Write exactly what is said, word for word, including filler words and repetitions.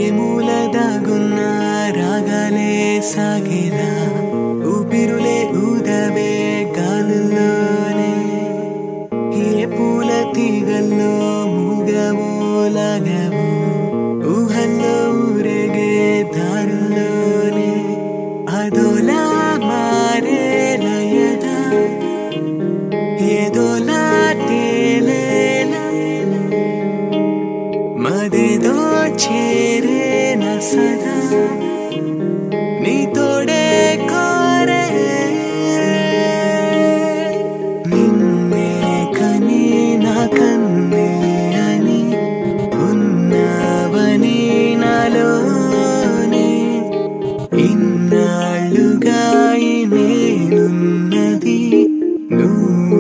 మూల దాగున్న రాగాలే సాగేలా ఊపిరులే ఊదవే గాలుల్లోనే ఏ పూల తీగల్లో మూగవో లాగవో ఊహల్లో ఊరేగే దారుల్లోనే అదోలా మారే లయదా ఏదోలా తేలేలా మదేదో చేరేన సదా నీ తోడే కోరే నిన్నే కని నా కన్నే అని ఉన్నావని నాలోనే ఇన్నాళ్ళుగా నేనున్నది నువ్వు